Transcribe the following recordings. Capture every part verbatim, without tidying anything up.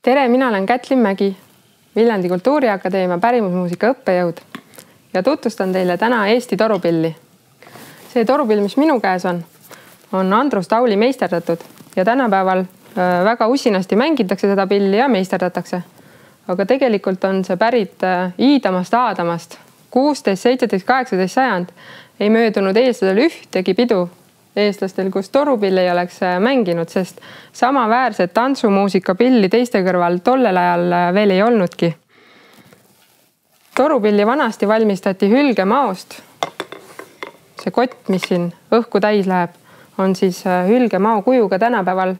Tere, mina olen Kätlin Mägi, Viljandi Kultuuriakadeemia pärimusmuusika õppejõud ja tutvustan teile täna Eesti torupilli. See torupill, mis minu käes on, on Andrus Tauli meisterdatud ja tänapäeval väga usinasti mängitakse seda pilli ja meisterdatakse. Aga tegelikult on see pärit Iidamast, Aadamast. kuusteist, seitseteist, kaheksateist sajand ei möödunud eestlasel ühtegi pidu eestlastel, kus torupill ei oleks mänginud, sest samaväärset tantsumuusika pilli teiste kõrval tollel ajal veel ei olnudki. Torupilli vanasti valmistati hülgemaost. See kott, mis siin õhku täis läheb, on siis hülgemao kujuga tänapäeval.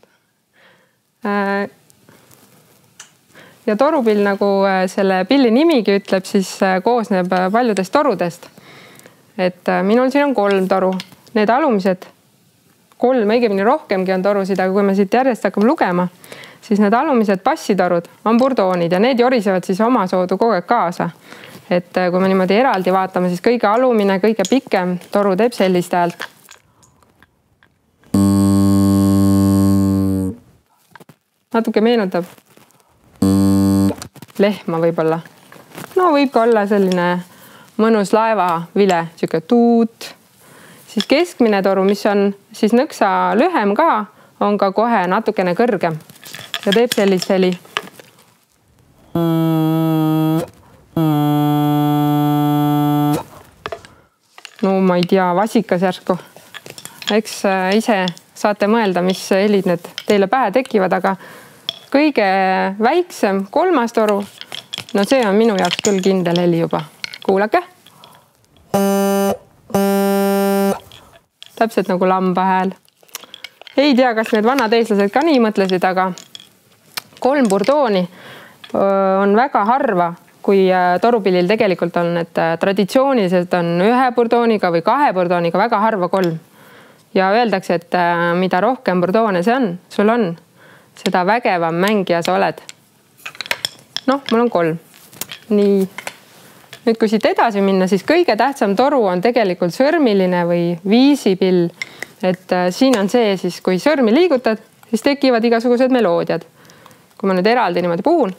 Ja torupill, nagu selle pilli nimigi ütleb, siis koosneb paljudest torudest. Et minul siin on kolm toru. Need alumised kolm, õigemini rohkemgi on torusid, aga kui me siit järjest hakkame lugema, siis need alumised bassitorud on burdoonid ja need jorisevad siis oma soodu kogu aeg kaasa. Et kui me niimoodi eraldi vaatame, siis kõige alumine, kõige pikem toru teeb sellist häält. Natuke meenutab lehma võib-olla. No võib ka olla selline mõnus laevavile, siuke tuut. Siis keskmine toru, mis on siis nõksa lühem ka, on ka kohe natukene kõrgem ja teeb sellist heli. No ma ei tea, vasikas järsku. Eks ise saate mõelda, mis helid need teile pähe tekivad, aga kõige väiksem kolmas toru, no see on minu jaoks küll kindel heli juba. Kuulake. Täpselt nagu lamba hääl. Ei tea, kas need vanad eestlased ka nii mõtlesid, aga kolm burdooni on väga harva, kui torupillil tegelikult on, et traditsiooniliselt on ühe burdooniga või kahe burdooniga väga harva kolm. Ja öeldakse, et mida rohkem burdoone see on, sul on, seda vägevam mängija sa oled. Noh, mul on kolm. Nii. Nüüd, kui siit edasi minna, siis kõige tähtsam toru on tegelikult sõrmiline või viisipill. Et siin on see, siis kui sõrmi liigutad, siis tekivad igasugused meloodiad. Kui ma nüüd eraldi niimoodi puhun.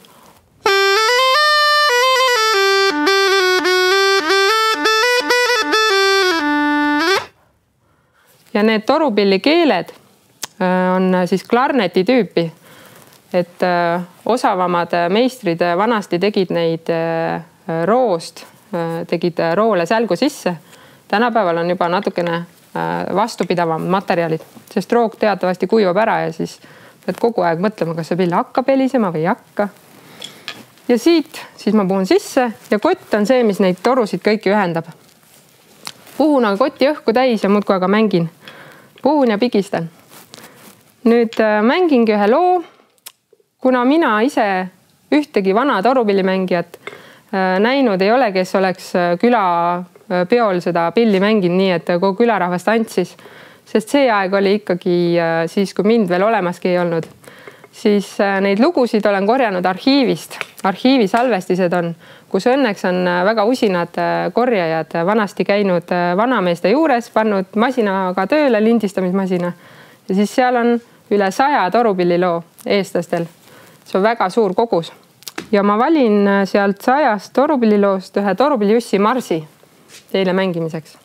Ja need torupilli keeled on siis klarneti tüüpi. Et osavamad meistrid vanasti tegid neid roost, tegid roole sälgu sisse. Tänapäeval on juba natukene vastupidavam materjalid, sest roog teatavasti kuivab ära ja siis pead kogu aeg mõtlema, kas see pill hakkab helisema või ei hakka. Ja siit siis ma puhun sisse ja kott on see, mis neid torusid kõiki ühendab. Puhun aga kotti õhku täis ja muudkui aga mängin. Puhun ja pigistan. Nüüd mängingi ühe loo, kuna mina ise ühtegi vana torupillimängijat näinud ei ole, kes oleks küla peol seda pilli mänginud nii, et kogu külarahvas tantsis. Sest see aeg oli ikkagi siis, kui mind veel olemaski ei olnud. Siis neid lugusid olen korjanud arhiivist. Arhiivi salvestised on, kus õnneks on väga usinad korjajad vanasti käinud vanameeste juures, pannud masinaga tööle, lindistamismasina. Ja siis seal on üle saja torupilliloo eestlastel. See on väga suur kogus. Ja ma valin sealt sajast torupilliloost ühe torupillijussi Marsi teile mängimiseks.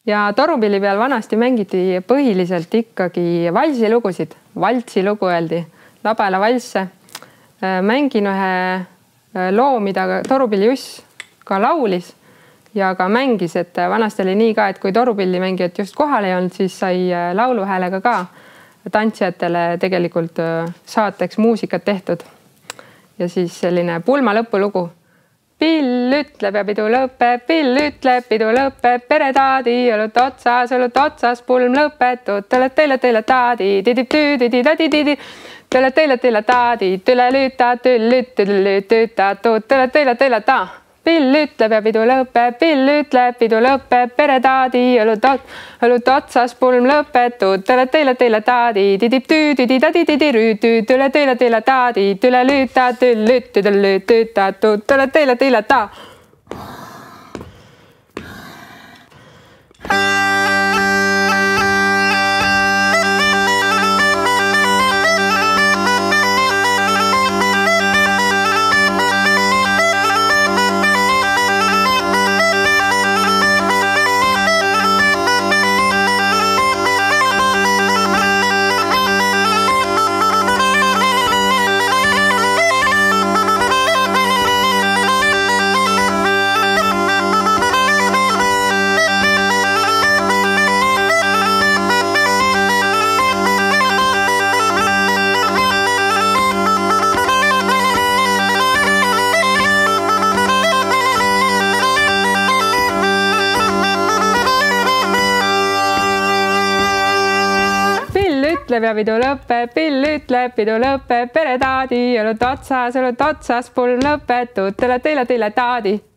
ja torupilli peal vanasti mängiti põhiliselt ikkagi valsilugusid. Valtsilugu öeldi, Labela valsse. Mängin ühe loo, mida torupilli Juss ka laulis ja ka mängis, et vanasti oli nii ka, et kui torupilli mängijad just kohal ei olnud, siis sai lauluhäälega ka tantsijatele tegelikult saateks muusikat tehtud. Ja siis selline pulma lõpulugu. Pill ütleb ja pidu lõpeb, pill ütleb, pidu lõpeb, peretaadi, õlut otsas, õlut otsas, pulm lõpetud, tõle teile teile taadi, didib tüüdidi, tadididi, tõle teile teile taadi, tüle lüüta, tüllüt, tüllüt, tüütatud, tõle teile teile ta. Pill ütleb ja pidu lõpeb, pill ütleb, pidu lõpeb, peretaadi, õlut otsas, pulm lõpetud, tõle teile teile taadi, didib tüüdidi, tadididi, rüütü, tüle teile teile taadi, tüle lüüta, tüllüt, tüllüt, tüütatud, tõle teile teile ta. Ütleb ja pidu lõpeb, pill ütleb, pidu lõpeb, peretaadi, õlut otsas, õlut otsas, pulm lõpetud, tõle teile teile taadi.